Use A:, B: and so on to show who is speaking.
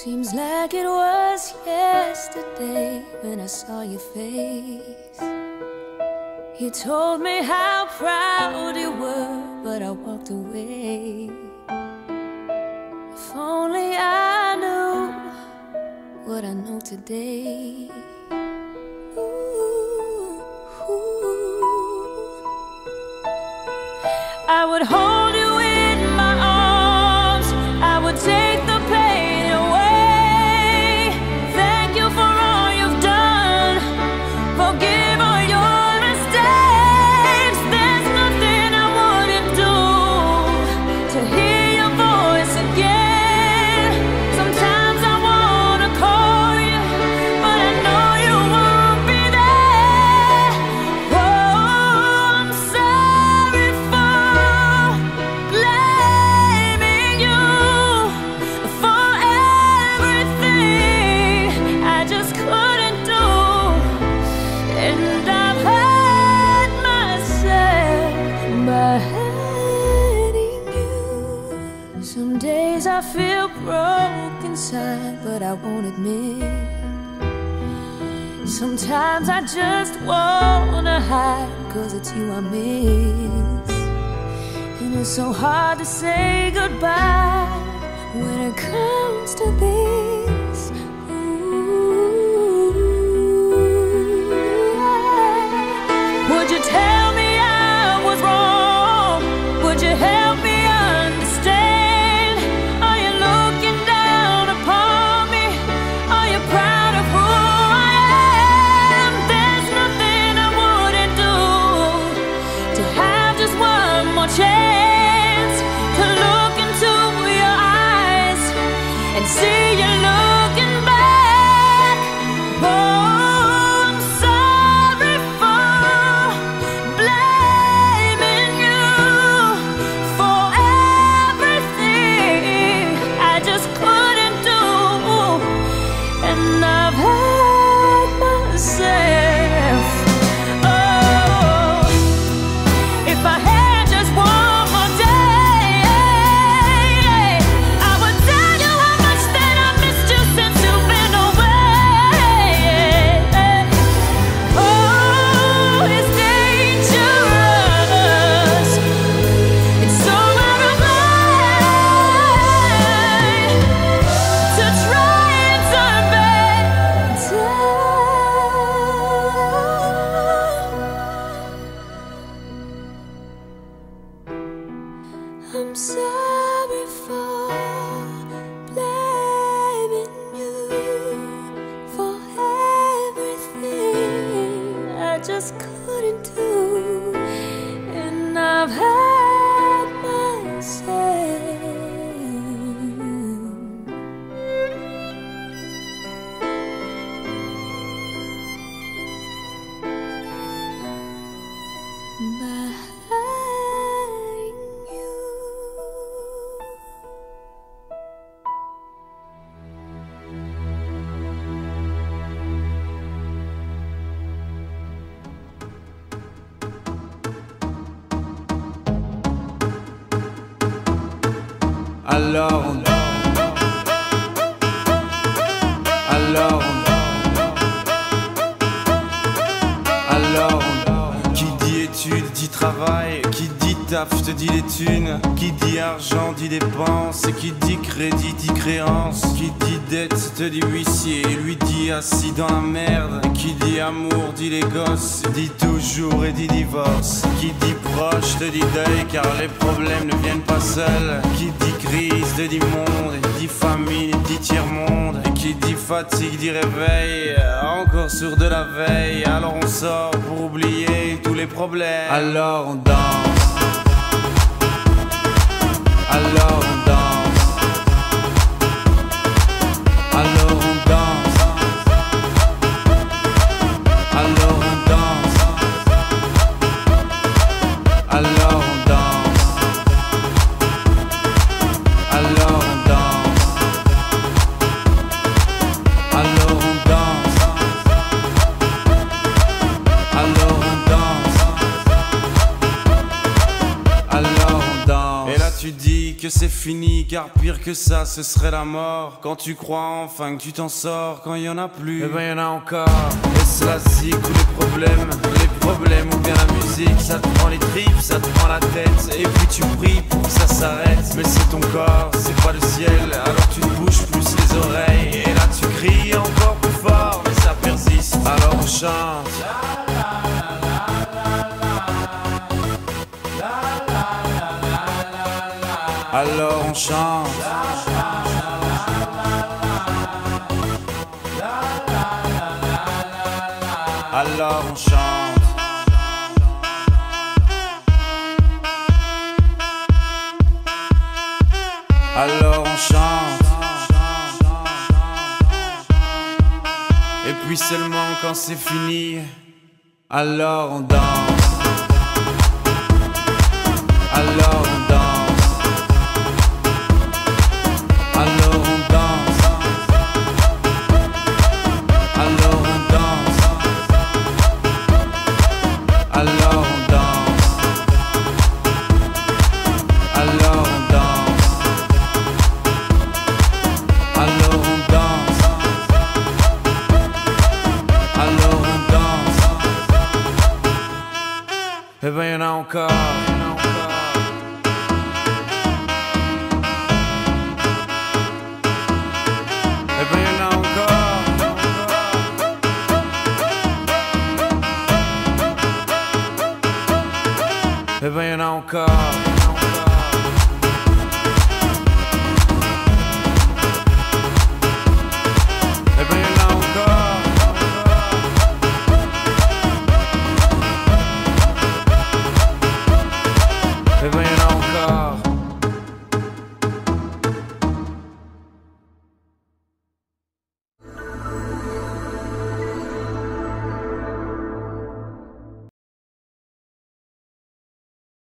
A: Seems like it was yesterday when I saw your face. You told me how proud you were, but I walked away. If only I knew what I know today. Ooh, ooh. I would hold you in my arms, I would take the pain away. Thank you for all you've done, forgive all your mistakes. There's nothing I wouldn't do to hear your voice again. Sometimes I wanna call you, but I know you won't be there. Oh, I'm sorry for blaming you for everything I just couldn't do. And I've hurt myself by hurting you. Some days I feel broke inside, but I won't admit. Sometimes I just wanna hide, 'cause it's you I miss. And it's so hard to say goodbye when it comes to this. Ooh. Would you tell me I was wrong? Would you help me understand? Are you looking down upon me? Are you proud of who I am? There's nothing I wouldn't do to have just one more chance to look into your eyes and see you looking back. Oh, I'm sorry for blaming you for everything I just couldn't do. And I've hurt myself. Oh, if I had just one more day, I would tell you how much that I missed you since you've been away. Oh, it's dangerous. It's so out of line to try and turn back time. I'm sorry for blaming you for everything I just couldn't do. And I've had myself by hurting you.
B: Alors on qui dit études dit travail, qui dit taf te dit les thunes, qui dit argent dit dépenses, et qui dit crédit dit créance, qui dit dette te dit huissier, lui dit assis dans la merde, qui dit amour dit les gosses, dit toujours et dit divorce, qui dit proche te dit deuil car les problèmes ne viennent pas seuls, qui dit crise te dit monde, et dit famine dit tiers-monde, et qui dit fatigue dit réveil, encore sur de la veille, alors on sort pour oublier tous les problèmes. Alors on danse, alors on danse, alors on danse, alors on danse, alors on danse, alors on danse, alors on danse, alors on danse, alors on danse. Et là tu dis que c'est fini, car pire que ça ce serait la mort. Quand tu crois enfin que tu t'en sors, quand y en a plus, eh ben y en a encore. Et cela zig ou les problèmes ou bien la musique, ça te prend les tripes, ça te prend la tête. Et puis tu pries pour que ça s'arrête, mais c'est ton corps, c'est pas le ciel. Alors tu te bouges plus les oreilles, et là tu cries encore plus fort, mais ça persiste. Alors on chante. Alors on chante. Alors on chante. Alors on chante. Et puis seulement quand c'est fini, alors on danse. Alors on danse. Alors on danse. Alors on danse. Alors on danse. Alors on danse. Alors on danse. Alors on danse. Eh ben y'en a encore. Eh ben y'en a encore. Eh ben y'en a encore.